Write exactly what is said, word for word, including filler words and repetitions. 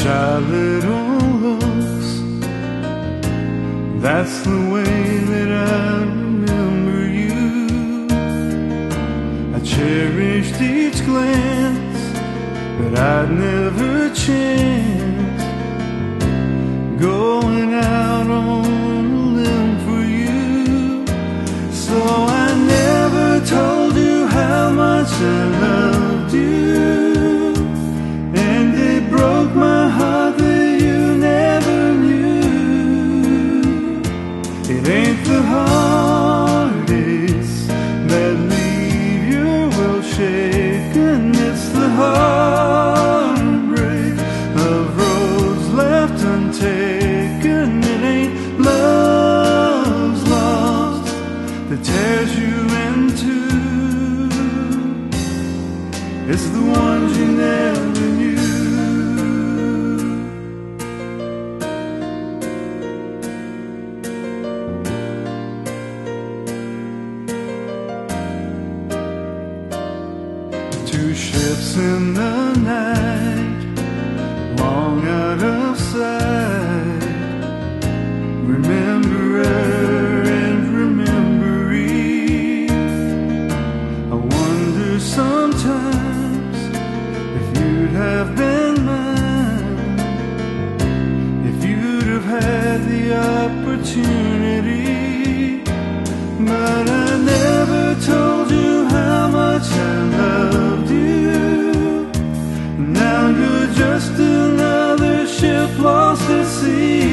shy little looks, that's the way that I remember you. I cherished each glance, but I'd never chance going out on a limb for you. So I never told you how much I loved you, and it broke my heart that you never knew. It ain't the heartaches that leave your world shaken, it's the heartbreak of roads left untaken. It ain't love's lost that tears you in two, it's the ones you never knew. Two ships in the night, long out of sight, rememberer and rememberee. I wonder sometimes if you'd have been mine, if you'd have had the opportunity. But I never told you how much I loved you. Now you're just another ship lost at sea.